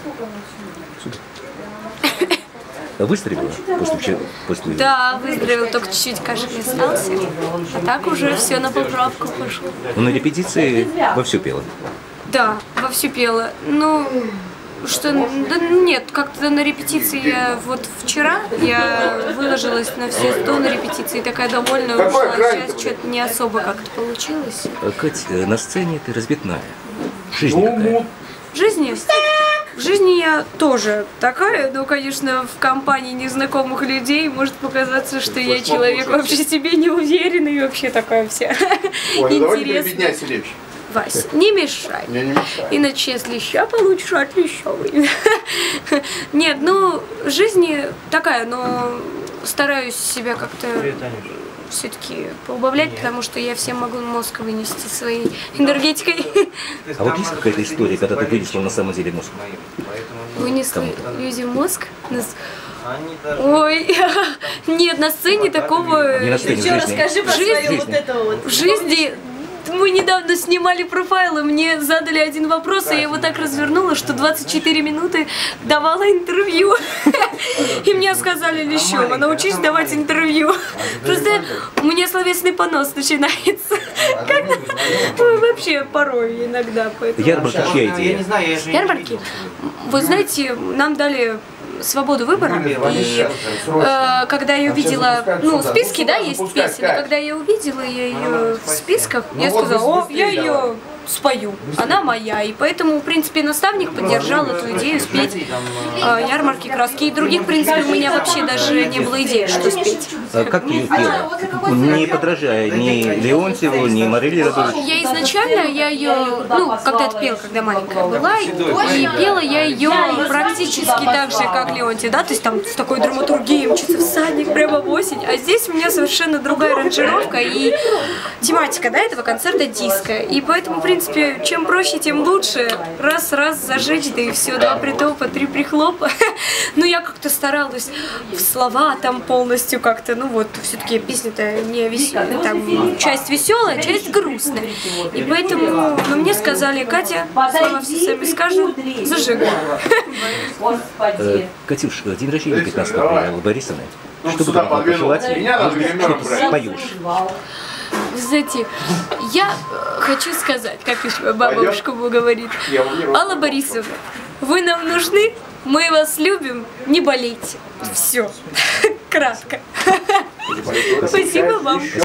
Супер. Выздоровела после... Да, выздоровел, только чуть-чуть кашель остался. А так уже все на поправку пошло. Но на репетиции вовсю пела? Да, вовсю пела. Ну, что, да нет, как-то на репетиции я, вот вчера я выложилась на все 100 на репетиции, такая довольная ушла, сейчас что-то не особо как-то получилось. Кать, на сцене ты разбитная. Жизнь какая? В жизни я тоже такая, но, конечно, в компании незнакомых людей может показаться, что я человек вообще себе не уверенный, вообще такая вся интересная. Вась, не мешай. Иначе, если леща получишь, от лещевой. Нет, ну, жизнь такая, но стараюсь себя как-то все-таки поубавлять, потому что я всем могу мозг вынести своей энергетикой. А вот есть какая-то история, когда ты вынесла на самом деле мозг? Вынесла люди мозг? Ой, нет, на сцене такого... Не на сцене, в жизни. Расскажи про свое вот это вот. В жизни... Мы недавно снимали профайл, и мне задали один вопрос, и я его так развернула, что 24 минуты давала интервью. И мне сказали: Лещева, научись давать интервью. Просто у меня словесный понос начинается. Вообще порой иногда. Ярмарка чья идея? Ярмарки? Вы знаете, нам дали свободу выбора, и когда я увидела, ну, списки, да, есть песни, и когда я увидела ее в списках, я сказала: о, я ее спою, она моя, и поэтому, в принципе, наставник поддержал эту идею спеть ярмарки краски, и других, в принципе, у меня вообще даже не было идеи, что спеть. А как ты ее пела? Не подражая ни Леонтьеву, ни Мариле Радович? Я изначально, ну, когда это пела, когда маленькая была, и пела я ее практически так же, как Леонтьев, да, то есть там с такой драматургией мчится всадник прямо в осень, а здесь у меня совершенно другая аранжировка и тематика, да, этого концерта диско, и поэтому, в принципе, чем проще, тем лучше, раз зажечь, да и все, 2 притопа, 3 прихлопа, но я как-то старалась в слова там полностью как-то, ну вот, все-таки песня-то не веселая, там часть веселая, часть грустная, и поэтому, ну, мне сказали: Катя, слова все сами скажут, зажигай. Катюш, день рождения 15 апреля у Борисовны. Что бы ты пожелать ей? Что ты споешь? Вы знаете, я хочу сказать, как еще бабушка говорит: Алла Борисовна, вы нам нужны, мы вас любим, не болейте. Все. Кратко. Спасибо вам.